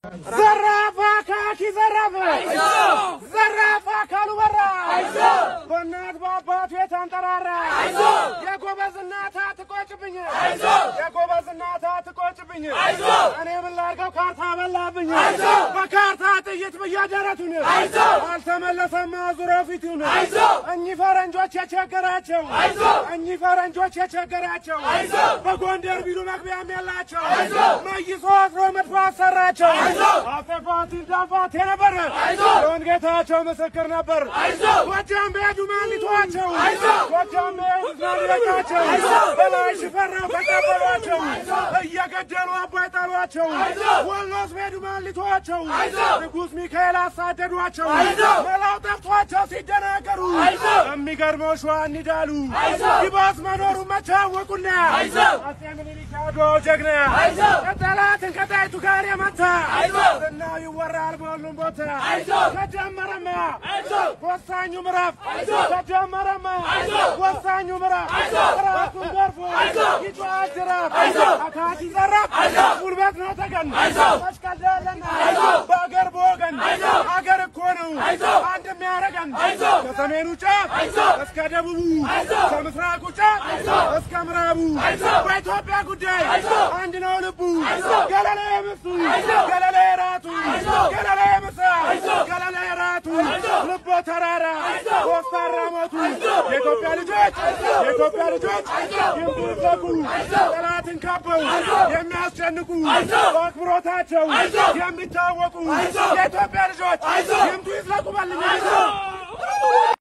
زرافة كاكي زرافة زرافة كالو برا بنات بابات يتنطرارا يا غوباز الناتا تقوش بني يا غوباز الناتا تقوش بني أنا من لاركو كارتا بلا بني بكارتا تيجي بيا جراتوني التملس ما زرافيتوني أني فرنجوش يشكراتشو أني فرنجوش يشكراتشو بقوندر بيرو مكبي أميلاتشو ما يسوس رومت فاسراتشو أفقاتي دافات نبر لون قتاتشو مسكر نبر وجام بيجو مالي تواتشو وجام بيجو مالي لكاتشو بلا يشفرنا فكبرواتشو هيا قدلوا أبويتالواتشو والناس بيجو مالي تواتشو نقوس ميكايل أصاددواتشو ملاو تفتواتشو سيدناقرو أمي قرمو شواني دالو يباس منورو مچاوكونا أسيمني لكادو جغنا كتالاتن كتايتو كاريا متا الناو يورا البولون بوتا كجمرما وسانيو مرف كجمرما وسانيو مرف راسو غرفو يجوا اجرف اكاتي زرف قلبك نوتكن مشكل دالنا باغر بوغن اغر كونو አንድ የሚያረጋን ከሰሜኑ ጫፍ እስከ ደቡቡ ከምስራቁ ጫፍ እስከ ምዕራቡ በኢትዮጵያ ጉዳይ አንድ ነው ልቡ ገለሌ ምሱ ገለሌ ራቱ ገለሌ ምሳ ገለሌ ራቱ ልቦ ተራራ ወፋራ ሞቱ የኢትዮጵያ ልጆች ይምጡዘጉ ጠላትን ከበው የሚያስጨንቁ በአክብሮታቸው የሚታወቁ የኢትዮጵያ ልጆች ይምጡ ይዝለቁ ባልኝ